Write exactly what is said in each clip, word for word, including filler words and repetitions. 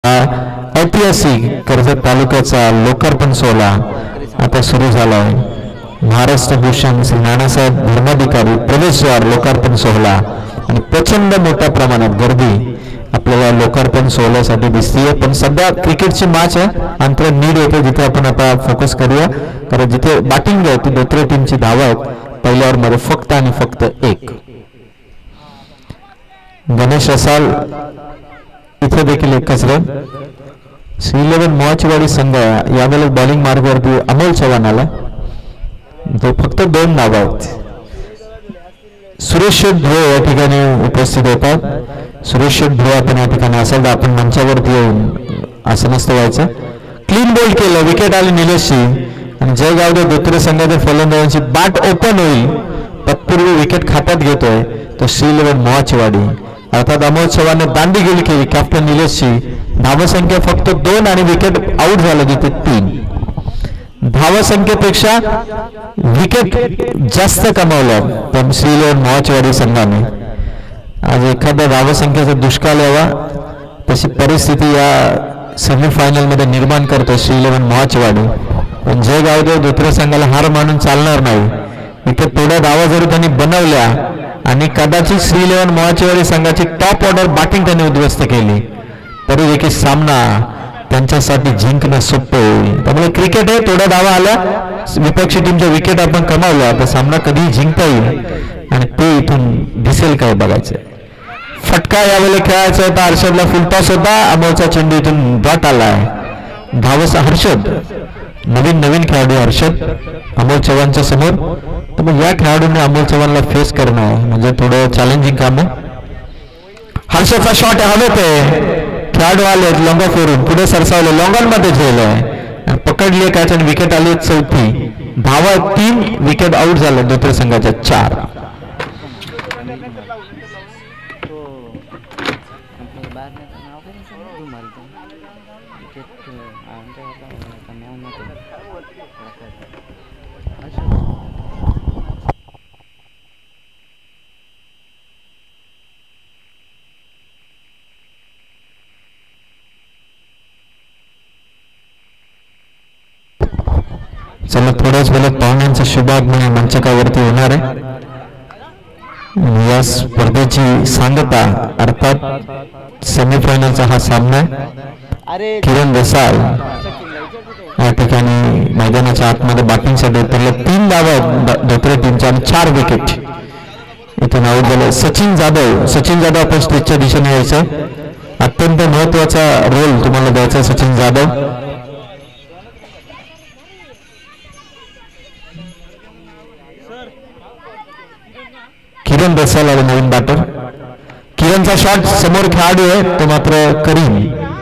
ऐतिहासिक कर्जत तालुक्याचा लोकार्पण सोहळा आता सुरू झाला आहे. महाराष्ट्र भूषण श्री नानासाहेब धर्माधिकारी प्रवेशद्वार लोकार्पण सोहळा आणि प्रचंड मोठ्या प्रमाणात गर्दी आपल्याला लोकार्पण सोहळ्यासाठी दिसतीये. पण सध्या क्रिकेटची मॅच आहे, अंतर नीड येते जिथे आपण आता फोकस करूया, कारण जिथे बॅटिंग आहे ती दोतरे टीमची धावा आहेत. पहिल्या ओव्हरमध्ये फक्त आणि फक्त एक. गणेश रसाल इथे देखील एकच रन. श्री इलेव्हन मोहाचीवाडी संघ यावेळेला बॉलिंग मार्गावरती अमोल चव्हाण आला, तो फक्त दोन नाव आहेत. सुरेश ध्रुव या ठिकाणी उपस्थित होतात. सुरेश ध्रुव आपण या ठिकाणी असेल तर आपण मंचावरती येऊन असं नसतं व्हायचं. क्लीन बोल्ड केलं, विकेट आली निलेशची आणि जयगावडे दोतरे संघाच्या फलंदाजांची बॅट ओपन होईल तत्पूर्वी विकेट खात्यात घेतोय तो श्री इलेव्हन मोहाचीवाडी. अर्थात अमोल चव्हाणने दांडी गेली केली कॅप्टन निलेशची. धावसंख्या फक्त दोन आणि विकेट आउट झालं तिथे तीन. धावसंख्येपेक्षा विकेट जास्त कमावलं पण श्री इलेव्हन मोहाचीवाडी संघाने. आज एखाद्या धावसंख्येचा दुष्काळ यावा तशी परिस्थिती या सेमीफायनल मध्ये निर्माण करतो श्री इलेव्हन मोहाचीवाडी. पण जयगावदेव दुसऱ्या संघाला हार मानून चालणार नाही. इथे थोड्या धावा जरी त्यांनी बनवल्या आणि कदाचित श्री इलेव्हन मोहाचीवाडी संघाची टॉप ऑर्डर बॅटिंग त्यांनी उद्ध्वस्त केली तरी देखील सामना त्यांच्यासाठी जिंकणं सोपं होईल. त्यामुळे क्रिकेट आहे, थोड्या धावा आल्या, विपक्षी टीमच्या विकेट आपण कमावल्या तर सामना कधी जिंकता येईल आणि ते इथून दिसेल काय बघायचं. फटका यावेळेला खेळायचा होता, हर्षदला फुल टॉस होता, अमोलचा चेंडू इथून डॉट आला आहे. धावस हर्षद नवीन नवीन खेळाडू हर्षद अमोल चव्हाणच्या समोर. तर मग या खेळाडूंनी अमोल चव्हाणला फेस करणं आहे म्हणजे थोडं चॅलेंजिंग काम आहे. हर्षदचा शॉट हवेत आहे, खेळाडू आले लॉंगा फिरून पुढे सरसावले, लॉंगॉनमध्ये झेलय, पकडले कॅच आणि विकेट आली चौथी. धावा तीन, विकेट आउट झाले दोतरे संघाच्या चार. चला थोड्याच वेळात पाहुण्यांचं शुभागमन मंचकावरती होणार आहे. या स्पर्धेची सांगता अर्थात सेमीफायनलचा हा सामना आहे. किरण रसाल या ठिकाणी मैदानाच्या आतमध्ये बॅटिंगसाठी उतरले. तीन धावा दोतरे टीमच्या आणि चार विकेट इथून आउट झाले. सचिन जाधव सचिन जाधव आपण स्टेजच्या दिशेने यायचं, अत्यंत महत्वाचा रोल तुम्हाला द्यायचा सचिन जाधव. किरण रसाल आले नवीन बॅटर. किरणचा शॉट समोर खेळाडू आहे तो मात्र करीम.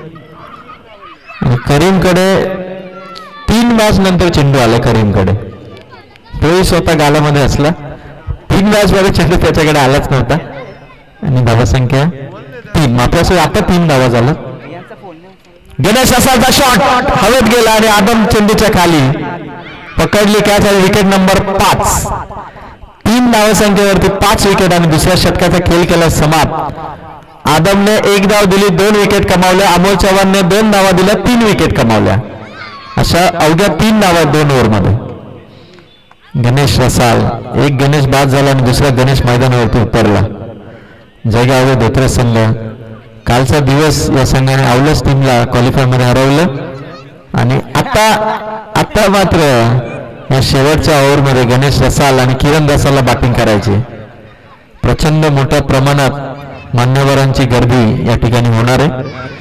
करीमकडे तीन मॅच नंतर चेंडू आला करीमकडे. तोही स्वतः गालामध्ये असला. तीन मॅच मध्ये चेंडू त्याच्याकडे आलाच नव्हता आणि धावसंख्या तीन, मात्र आता तीन धावा झाला. गणेश रसालचा शॉट हवेत गेला आणि आदम चेंडूच्या खाली पकडली कॅच आणि विकेट नंबर पाच. तीन धावसंख्येवरती पाच विकेट आणि दुसऱ्या षटकाचा खेळ केला समाप्त. आदमने एक धाव दिली, दोन विकेट कमावल्या. अमोल चव्हाणने दोन धावा दिल्या, तीन विकेट कमावल्या. अशा अवघ्या तीन धावा दोन ओव्हर मध्ये. गणेश रसाल, एक गणेश बाद झाला आणि दुसरा गणेश मैदानावरती उतरला. जयगाव दोतरे संघ कालचा दिवस या संघाने आवलस टीमला क्वालिफायर मध्ये हरवलं आणि आता आता मात्र या शेवटच्या ओव्हरमध्ये गणेश रसाल आणि किरण रसालला बॅटिंग करायची. प्रचंड मोठ्या प्रमाणात मान्यवरांची गर्दी या ठिकाणी होणार आहे.